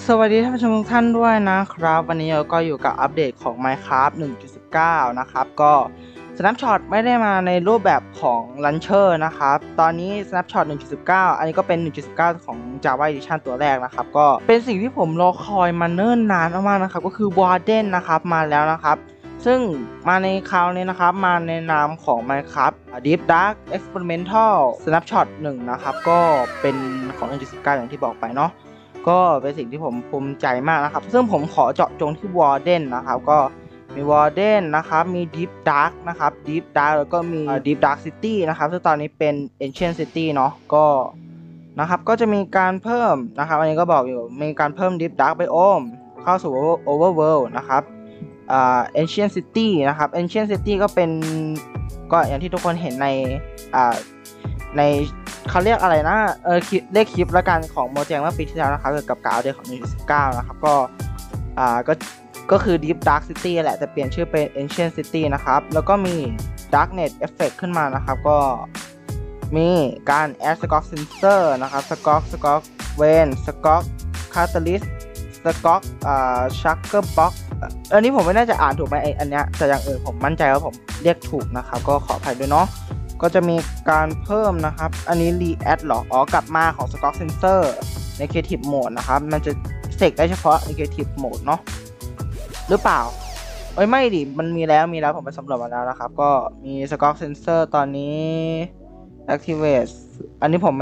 สวัสดีท่านผู้ชมทุกท่านด้วยนะครับวันนี้เราก็อยู่กับอัปเดตของ Minecraft 1.19 นะครับก็ Snapshot ไม่ได้มาในรูปแบบของ Launcher นะครับตอนนี้ Snapshot 1.19 อันนี้ก็เป็น 1.19 ของ Java Edition ตัวแรกนะครับก็เป็นสิ่งที่ผมรอคอยมาเนิ่นนานมากๆนะครับก็คือ Warden นะครับมาแล้วนะครับซึ่งมาในคราวนี้นะครับมาในนามของ Minecraft Deep Dark Experimental Snapshot 1 นะครับก็เป็นของ 1.19 อย่างที่บอกไปเนาะก็เป็นสิ่งที่ผมภูมิใจมากนะครับซึ่งผมขอเจาะจงที่ Warden นะครับก็มี Warden นะครับมี Deep Dark นะครับ Deep Dark แล้วก็มี Deep Dark City นะครับซึ่งตอนนี้เป็น Ancient City เนาะก็นะครับก็จะมีการเพิ่มนะครับอันนี้ก็บอกอยู่มีการเพิ่ม Deep Dark Biome เข้าสู่ Overworld นะครับAncient City นะครับ Ancient City ก็เป็นก็อย่างที่ทุกคนเห็นในเขาเรียกอะไรนะเรียกคลิปละกันของโมแจงเมื่อปีที่แล้วนะครับเกี่ยวกับการอัปเดตของ 1.19 นะครับก็คือ Deep Dark City แหละแต่เปลี่ยนชื่อเป็น Ancient City นะครับแล้วก็มี Darknet Effect ขึ้นมานะครับก็มีการ Add Skok Sensor นะครับ Skok Vane Skok Catalyst Skok Shulker Box อันนี้ผมไม่น่าจะอ่านถูกไหมอันเนี้ยแต่อย่างอื่นผมมั่นใจว่าผมเรียกถูกนะครับก็ขออภัยด้วยเนาะก็จะมีการเพิ่มนะครับอันนี้ React หรอกลับมาของ Skok Sensor ใน Creative Mode นะครับมันจะเสกได้เฉพาะใน Creative Mode เนาะหรือเปล่าไม่ดิมันมีแล้วผมไปสำรวจมาแล้วนะครับก็มี Skok Sensor ตอนนี้ Activate อันนี้ผมไม่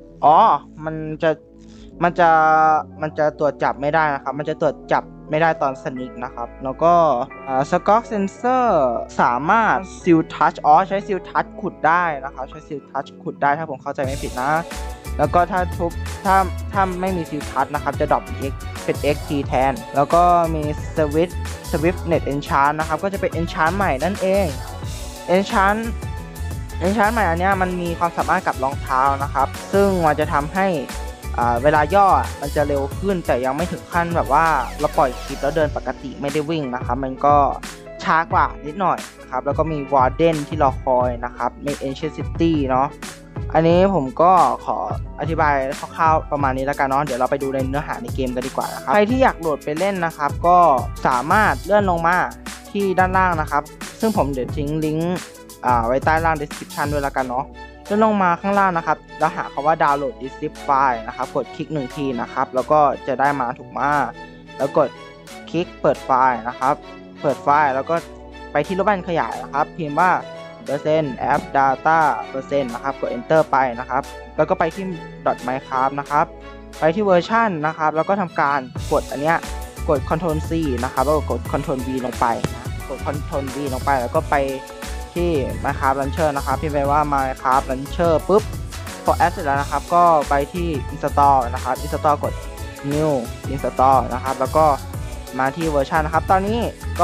มันจะตรวจจับไม่ได้นะครับมันจะตรวจจับไม่ได้ตอนสนิกนะครับแล้วก็Skok Sensor สามารถซิลทัชใช้ซิลทัชขุดได้นะครับใช้ซิลทัชขุดได้ถ้าผมเข้าใจไม่ผิดนะแล้วก็ถ้าไม่มีซิลทัชนะครับจะดรอปเป็น XP แทนแล้วก็มี Swiftnet Enchant นะครับก็จะเป็น Enchant ใหม่นั่นเอง Enchant ใหม่อันเนี้ยมันมีความสามารถกับรองเท้านะครับซึ่งมันจะทำให้เวลาย่อมันจะเร็วขึ้นแต่ยังไม่ถึงขั้นแบบว่าเราปล่อยคลิปแล้วเดินปกติไม่ได้วิ่งนะครับมันก็ช้ากว่านิดหน่อยนะครับแล้วก็มี Warden ที่รอคอยนะครับใน Ancient City เนาะอันนี้ผมก็ขออธิบายคร่าวๆประมาณนี้แล้วกันเนาะเดี๋ยวเราไปดูในเนื้อหาในเกมกันดีกว่านะครับใครที่อยากโหลดไปเล่นนะครับก็สามารถเลื่อนลงมาที่ด้านล่างนะครับซึ่งผมเดี๋ยวทิ้งลิงก์ไว้ใต้ล่าง description ด้วยแล้วกันเนาะเลื่อนลงมาข้างล่างนะครับแล้วหาคำว่า download this zip file นะครับกดคลิก1ทีนะครับแล้วก็จะได้มาถูกมาแล้วกดคลิกเปิดไฟล์นะครับเปิดไฟล์แล้วก็ไปที่รูปบ้านขยายนะครับพิมพ์ว่า %app data % นะครับกด enter ไปนะครับแล้วก็ไปที่ .minecraft นะครับไปที่เวอร์ชันนะครับแล้วก็ทำการกดอันเนี้ยกด Ctrl C นะครับแล้วก็กด Ctrl V ลงไปนะกด Ctrl V ลงไปแล้วก็ไปที่ Minecraft Launcher นะครับพิมพ์ไปว่า Minecraft Launcher ปุ๊บพอแอดเสร็จแล้วนะครับก็ไปที่ Install นะครับ Install กด New Install นะครับแล้วก็มาที่เวอร์ชันนะครับตอนนี้ก็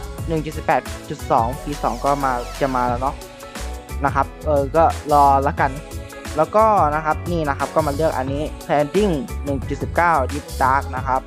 1.18.2 P2 ก็จะมาแล้วเนาะนะครับก็รอละกันแล้วก็นะครับนี่นะครับก็มาเลือกอันนี้ Planting 1.19 Deep Dark นะครับ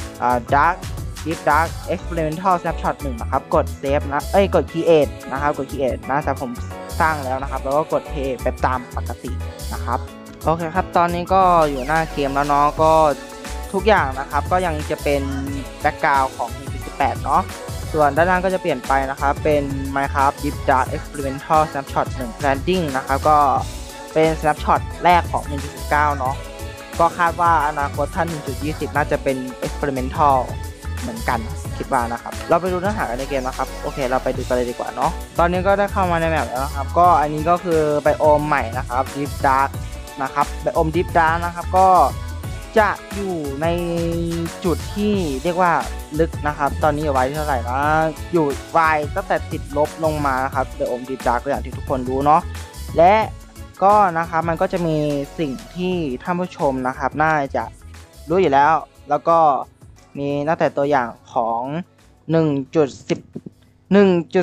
Deep Dark Experimental Snapshot 1 นะครับกด Save นะกด Create นะครับกด Create นะแต่ผมสร้างแล้วนะครับแล้วก็กด Play แบบตามปกตินะครับโอเคครับตอนนี้ก็อยู่หน้าเกมแล้วเนาะก็ทุกอย่างนะครับก็ยังจะเป็นแบ็กกราวด์ของ 1.18 เนาะส่วนด้านล่างก็จะเปลี่ยนไปนะครับเป็น Minecraft Deep Dark Experimental Snapshot 1 Planting นะครับก็เป็น Snapshot แรกของ 1.19 เนาะก็คาดว่าอนาคตท่าน 1.20 น่าจะเป็น Experimentalเหมือนกันคิดว่านะครับเราไปดูเนื้อหากันในเกมนะครับโอเคเราไปดูกันเลยดีกว่าเนาะตอนนี้ก็ได้เข้ามาในแมปแล้วนะครับก็อันนี้ก็คือไบโอมใหม่นะครับ Deep Dark นะครับไบโอม Deep Dark นะครับก็จะอยู่ในจุดที่เรียกว่าลึกนะครับตอนนี้อยู่ไว้เท่าไหร่นะอยู่ไว้ตั้งแต่ติดลบลงมานะครับไบโอม Deep Dark อย่างที่ทุกคนรู้เนาะและก็นะครับมันก็จะมีสิ่งที่ท่านผู้ชมนะครับน่าจะรู้อยู่แล้วก็มีตั้งแต่ตัวอย่างของ 1.17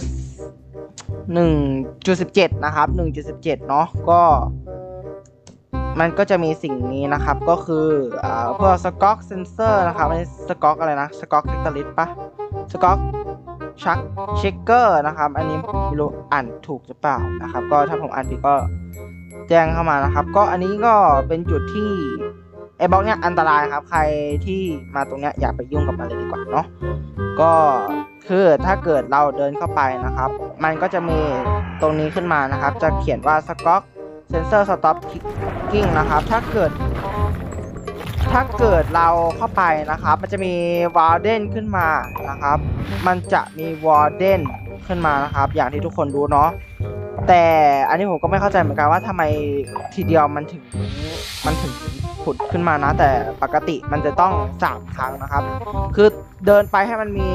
นะครับ 1.17 เนาะก็มันก็จะมีสิ่งนี้นะครับก็คือพวก Skok Sensor นะครับไม่ Skok อะไรนะ Skok Catalyst ปะ Skok Shaker นะครับอันนี้ไม่รู้อ่านถูกหรือเปล่านะครับก็ถ้าผมอ่านผิดก็แจ้งเข้ามานะครับก็อันนี้ก็เป็นจุดที่ไอ้บล็อกเนี้ยอันตรายครับใครที่มาตรงเนี้ยอย่าไปยุ่งกับมันเลยดีกว่าเนาะก็คือถ้าเกิดเราเดินเข้าไปนะครับมันก็จะมีตรงนี้ขึ้นมานะครับจะเขียนว่า Skok Sensor Stop Clicking นะครับถ้าเกิดเราเข้าไปนะครับมันจะมี Warden ขึ้นมานะครับมันจะมี Warden ขึ้นมานะครับอย่างที่ทุกคนรู้เนาะแต่อันนี้ผมก็ไม่เข้าใจเหมือนกันว่าทำไมทีเดียวมันถึงผุดขึ้นมานะแต่ปกติมันจะต้อง3 ครั้งนะครับคือเดินไปให้มันมี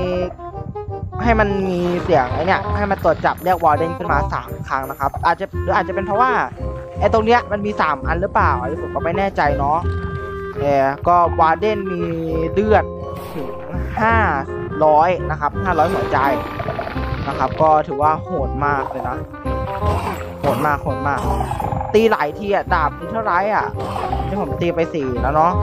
เสียงไอเนี้ยให้มันตรวจจับเรียก Warden ขึ้นมา3 ครั้งนะครับอาจจะเป็นเพราะว่าไอตรงเนี้ยมันมี3 อันหรือเปล่าอันนี้ผมก็ไม่แน่ใจเนาะก็วาร์เดนมีเลือดถึง500นะครับ500หัวใจนะครับก็ถือว่าโหดมากเลยนะโหดมากตีหลายทีดาบนี่เท่าไรที่ผมตีไป4แล้วเนาะ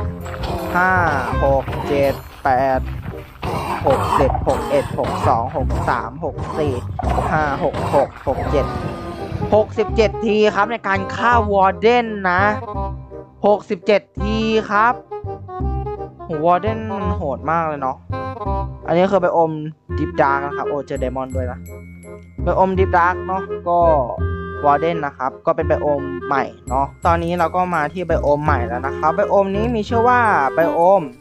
5 6 7 8 6 7 6 1 6 2 6 3 6 4 5 6 6 6 7 67 ทีครับในการฆ่าวอร์เดนนะ67 ทีครับโหวอร์เดนโหดมากเลยเนาะอันนี้คือไปอมดิฟดาร์กนะครับโอ้เจอเดมอนด้วยนะไปอมดิฟดาร์กเนาะก็วอร์เดนนะครับก็เป็นไบโอมใหม่เนาะตอนนี้เราก็มาที่ไบโอมใหม่แล้วนะครับไบโอมนี้มีชื่อว่าไบโอม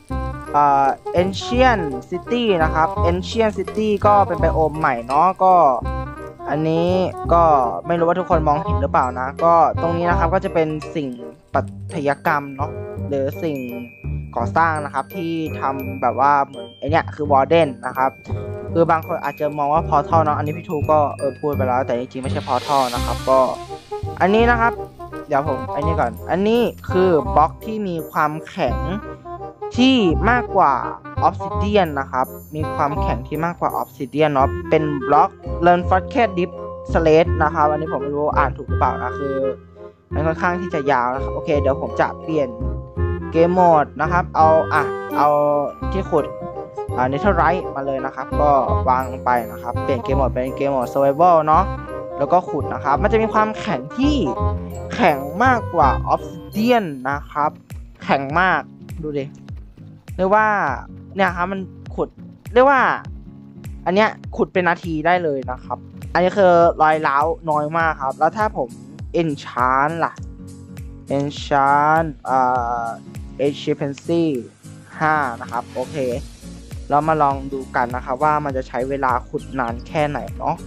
Ancient City นะครับ Ancient City ก็เป็นไบโอมใหม่เนาะก็อันนี้ก็ไม่รู้ว่าทุกคนมองเห็นหรือเปล่านะก็ตรงนี้นะครับก็จะเป็นสิ่งปัตยกรรมเนาะหรือสิ่งก่อสร้างนะครับที่ทำแบบว่าเหมือนไอเนี้ยคือวอร์เดนนะครับคือบางคนอาจจะมองว่าพอร์ทัลเนาะอันนี้พี่ทูก็พูดไปแล้วแต่จริงๆไม่ใช่พอร์ทัลนะครับก็อันนี้นะครับเดี๋ยวผมอันนี้ก่อนอันนี้คือบล็อกที่มีความแข็งที่มากกว่าออฟซิเดียนนะครับมีความแข็งที่มากกว่าออฟซิเดียนเนาะเป็นบล็อกเลิร์นฟอร์แคดดิฟสเลตนะครับอันนี้ผมไม่รู้อ่านถูกหรือเปล่านะคือมันค่อนข้างที่จะยาวนะครับโอเคเดี๋ยวผมจะเปลี่ยนเกมโหมดนะครับเอาที่ขุดเนเธอร์ไรท์มาเลยนะครับก็วางไปนะครับเปลี่ยนเกมโหมดเป็นเกมโหมด Survival เนาะแล้วก็ขุดนะครับมันจะมีความแข็งที่แข็งมากกว่าออฟซิเดียนนะครับแข็งมากดูดิเรียกว่าเนี่ยครับมันขุดเรียกว่าอันเนี้ยขุดเป็นนาทีได้เลยนะครับอันนี้คือรอยร้าวน้อยมากครับแล้วถ้าผมenchant ล่ะ enchant efficiency 5นะครับโอเคเรามาลองดูกันนะครับว่ามันจะใช้เวลาขุดนานแค่ไหนเนาะ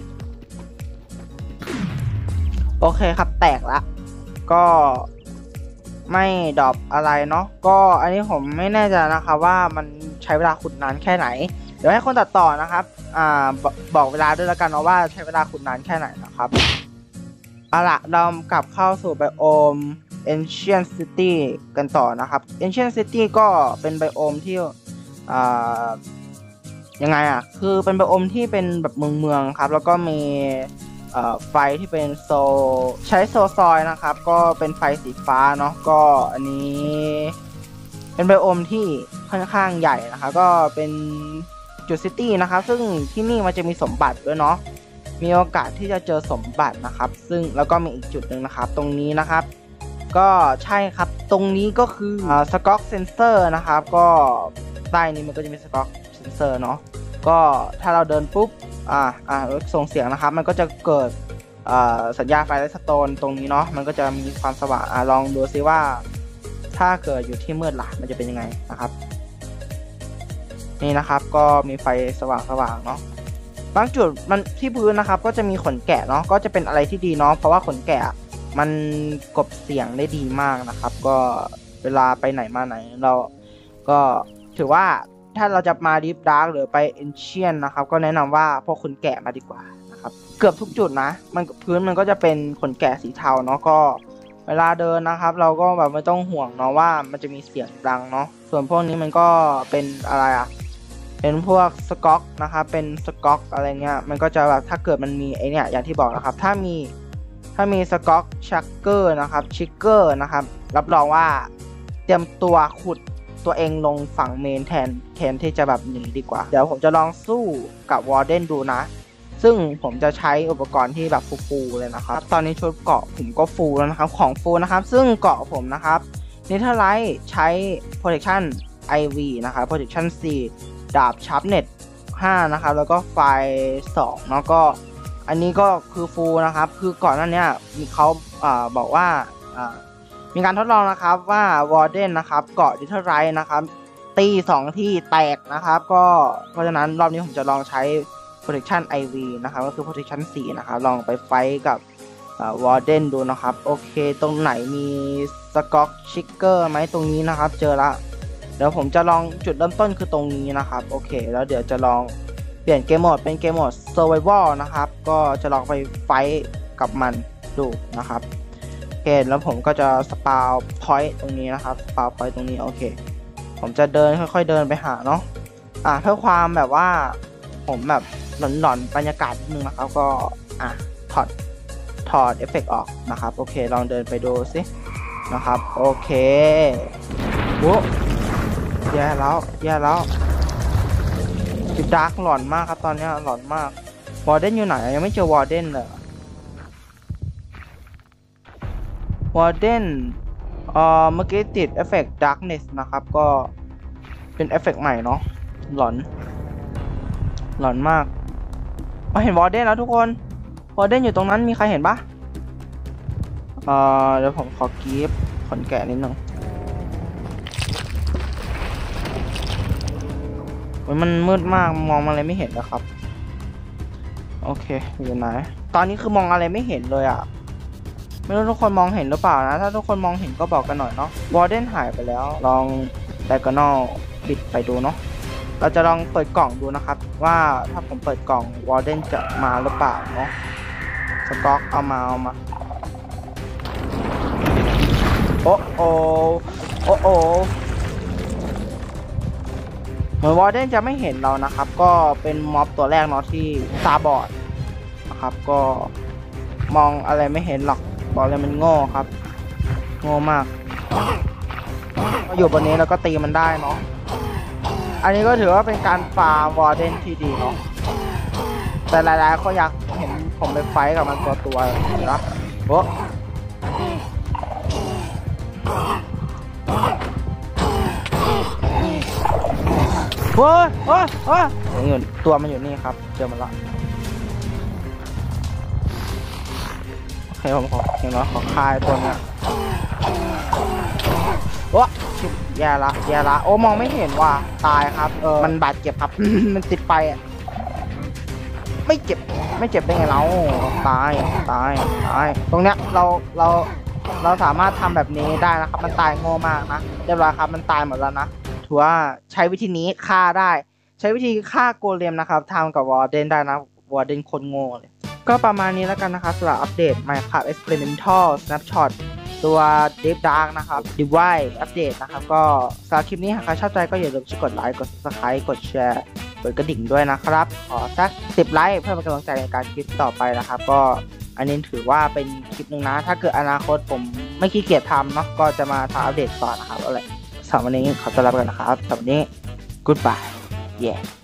โอเคครับแตกละก็ไม่ดรอปอะไรเนาะก็อันนี้ผมไม่แน่ใจนะครับว่ามันใช้เวลาขุดนานแค่ไหนเดี๋ยวให้คนตัดต่อนะครับบอกเวลาด้วยแล้วกันเนาะว่าใช้เวลาขุดนานแค่ไหนนะครับเอาล่ะเรากลับเข้าสู่ไบโอม Ancient City กันต่อนะครับ Ancient City ก็เป็นไบโอมที่ยังไงคือเป็นไบโอมที่เป็นแบบเมืองครับแล้วก็มีไฟที่เป็นใช้โซซอยนะครับก็เป็นไฟสีฟ้าเนาะก็อันนี้เป็นไบโอมที่ค่อนข้างใหญ่นะครับก็เป็นจุดซิตี้นะครับซึ่งที่นี่มันจะมีสมบัติด้วยเนาะมีโอกาสที่จะเจอสมบัตินะครับซึ่งแล้วก็มีอีกจุดหนึ่งนะครับตรงนี้นะครับก็ใช่ครับตรงนี้ก็คือSkok Sensorนะครับก็ใต้นี้มันก็จะมีSkok Sensorเนาะก็ถ้าเราเดินปุ๊บส่งเสียงนะครับมันก็จะเกิดสัญญาณไฟและสโตนตรงนี้เนาะมันก็จะมีความสว่างลองดูซิว่าถ้าเกิดอยู่ที่มืดล่ะมันจะเป็นยังไงนะครับนี่นะครับก็มีไฟสว่างเนาะบางจุดมันที่พื้นนะครับก็จะมีขนแกะเนาะก็จะเป็นอะไรที่ดีเนาะเพราะว่าขนแกะมันกลบเสียงได้ดีมากนะครับก็เวลาไปไหนมาไหนเราก็ถือว่าถ้าเราจะมาดิฟดาร์กหรือไปเอนเชียนนะครับก็แนะนำว่าพวกขนแกะมาดีกว่านะครับเกือบทุกจุดนะมันพื้นมันก็จะเป็นขนแกะสีเทาเนาะก็เวลาเดินนะครับเราก็แบบไม่ต้องห่วงเนาะว่ามันจะมีเสียงดังเนาะส่วนพวกนี้มันก็เป็นอะไรเป็นพวกสก๊อกนะครับเป็นสก๊อกอะไรเงี้ยมันก็จะแบบถ้าเกิดมันมีไอเนี้ยอย่างที่บอกนะครับถ้ามีสก๊อกชักเกอร์นะครับชิกเกอร์นะครับรับรองว่าเตรียมตัวขุดตัวเองลงฝั่งเมนแทนที่จะแบบหนีดีกว่าเดี๋ยวผมจะลองสู้กับวอร์เดนดูนะซึ่งผมจะใช้อุปกรณ์ที่แบบฟูๆเลยนะครับตอนนี้ชุดเกาะผมก็ฟูแล้วนะครับของฟูนะครับซึ่งเกาะผมนะครับ Netherite ใช้ Protection IV นะครับ Protection 4 ดาบ Sharpness 5 นะครับแล้วก็ไฟ2แล้วก็อันนี้ก็คือฟูลนะครับคือก่อนหน้านี้มีเขาบอกว่ามีการทดลองนะครับว่าวอร์เดนนะครับเกาะดิเทอร์ไรท์นะครับตี2ที่แตกนะครับก็เพราะฉะนั้นรอบนี้ผมจะลองใช้ protection IV นะครับก็คือ protection 4 นะครับลองไปไฟกับวอร์เดนดูนะครับโอเคตรงไหนมีสก็อกชิกเกอร์ไหมตรงนี้นะครับเจอละเดี๋ยวผมจะลองจุดเริ่มต้นคือตรงนี้นะครับโอเคแล้วเดี๋ยวจะลองเปลี่ยนเกมโหมดเป็นเกมโหมด Survival นะครับก็จะลองไปไฟกับมันดูนะครับโอเคแล้วผมก็จะสปาวพอยต์ตรงนี้นะครับสปาวพอยต์ตรงนี้โอเคผมจะเดินค่อยๆเดินไปหาเนาะเพื่อความแบบว่าผมแบบหลอนๆบรรยากาศนิดนึงนะครับก็ถอดเอฟเฟกต์ออกนะครับโอเคลองเดินไปดูสินะครับโอเคโอ้แย่แล้วจิบดาร์กหลอนมากครับตอนนี้หลอนมากวอร์เดนอยู่ไหนยังไม่เจอวอร์เดนเลยวอร์เดนเมื่อกี้ติดเอฟเฟกต์ดาร์กเนสนะครับก็เป็นเอฟเฟกต์ใหม่เนาะหลอนมากเห็นวอร์เดนแล้วทุกคนวอร์เดนอยู่ตรงนั้นมีใครเห็นปะเดี๋ยวผมขอกีฟขนแกะนิดนึงมันมืดมากมองอะไรไม่เห็นนะครับโอเคอยู่ไหนตอนนี้คือมองอะไรไม่เห็นเลยอ่ะไม่รู้ทุกคนมองเห็นหรือเปล่านะถ้าทุกคนมองเห็นก็บอกกันหน่อยเนาะวอร์เดนหายไปแล้วลองไดกอนอลปิดไปดูเนาะเราจะลองเปิดกล่องดูนะครับว่าถ้าผมเปิดกล่องวอร์เดนจะมาหรือเปล่าเนาะสก๊อกเอามาโอ้เหมือนวอร์เดนจะไม่เห็นเรานะครับก็เป็นม็อบตัวแรกเนาะที่ตาบอดนะครับก็มองอะไรไม่เห็นหรอกบอกเลยมันโง่ครับโง่มากอยู่บนนี้แล้วก็ตีมันได้เนาะอันนี้ก็ถือว่าเป็นการฟาร์มวอร์เดนที่ดีเนาะแต่หลายๆคนอยากเห็นผมไปไฟกับมันตัวนะโอ้โอ้ยตัวมันอยู่นี่ครับเจอมันละโอเคผมขอเห็นแล้วขอคายตัวเนี้ยโอ้แย่ละโอ้มองไม่เห็นว่ะตายครับมันบาดเจ็บครับ มันติดไฟอ่ะไม่เจ็บได้ไงเราตายตรงเนี้ยเราสามารถทำแบบนี้ได้นะครับมันตายโง่มากนะเรียบร้อยครับมันตายหมดแล้วนะถือว่าใช้วิธีนี้ฆ่าได้ใช้วิธีฆ่าโกเลมนะครับทำกับวอร์เดนได้นะวอร์เดนคนโง่เลยก็ประมาณนี้แล้วกันนะครับสำหรับอัปเดต Minecraft Experimental Snapshot ตัว Deep Dark นะครับ Divide อัปเดตนะครับก็สำหรับคลิปนี้หากใครชอบใจก็อย่าลืมกดไลค์กด Subscribe กดแชร์กดกระดิ่งด้วยนะครับขอสัก10 ไลค์เพื่อเป็นกำลังใจในการคลิปต่อไปนะครับก็อันนี้ถือว่าเป็นคลิปหนึ่งนะถ้าเกิดอนาคตผมไม่ขี้เกียจทำเนาะก็จะมาทำอัปเดตต่อนะครับอะไรสำหรับวันนี้ขอต้อนรับกันนะครับสำหรับวันนี้ goodbye yeah